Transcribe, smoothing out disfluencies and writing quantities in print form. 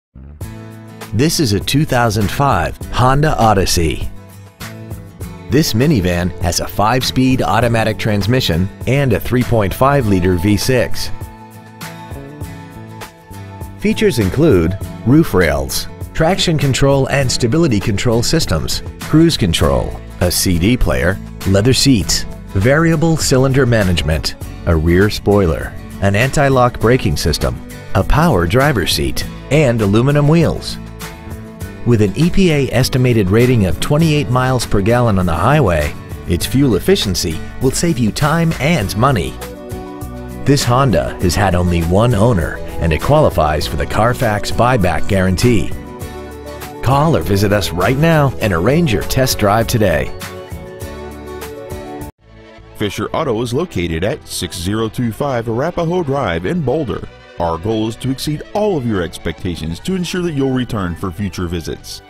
This is a 2005 Honda Odyssey. This minivan has a 5-speed automatic transmission and a 3.5-liter V6. Features include roof rails, traction control and stability control systems, cruise control, a CD player, leather seats, variable cylinder management, a rear spoiler, an anti-lock braking system, a power driver's seat, and aluminum wheels. With an EPA estimated rating of 28 miles per gallon on the highway, its fuel efficiency will save you time and money. This Honda has had only one owner and it qualifies for the Carfax buyback guarantee. Call or visit us right now and arrange your test drive today. Fisher Auto is located at 6025 Arapahoe Drive in Boulder. Our goal is to exceed all of your expectations to ensure that you'll return for future visits.